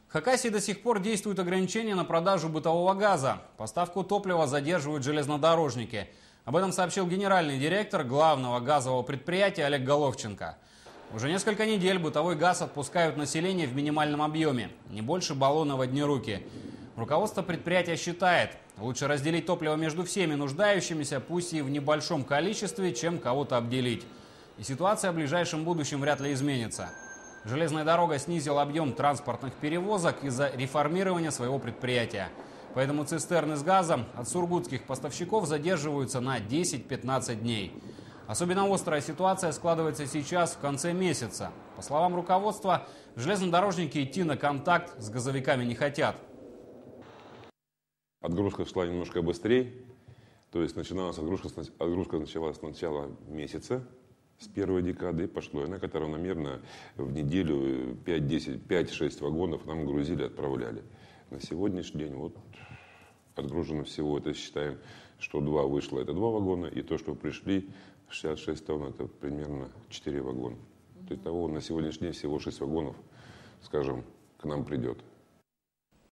В Хакасии до сих пор действуют ограничения на продажу бытового газа. Поставку топлива задерживают железнодорожники. Об этом сообщил генеральный директор главного газового предприятия Олег Головченко. Уже несколько недель бытовой газ отпускают население в минимальном объеме, не больше баллона в одни руки. Руководство предприятия считает, лучше разделить топливо между всеми нуждающимися, пусть и в небольшом количестве, чем кого-то обделить. И ситуация в ближайшем будущем вряд ли изменится. Железная дорога снизила объем транспортных перевозок из-за реформирования своего предприятия. Поэтому цистерны с газом от сургутских поставщиков задерживаются на 10-15 дней. Особенно острая ситуация складывается сейчас в конце месяца. По словам руководства, железнодорожники идти на контакт с газовиками не хотят. Отгрузка шла немножко быстрее. То есть отгрузка началась с начала месяца. С первой декады пошло, и на которой равномерно в неделю 5-6 вагонов нам грузили, отправляли. На сегодняшний день вот отгружено всего, это считаем, что 2 вышло, это 2 вагона, и то, что пришли, 66 тонн, это примерно 4 вагона. То есть того на сегодняшний день всего 6 вагонов, скажем, к нам придет.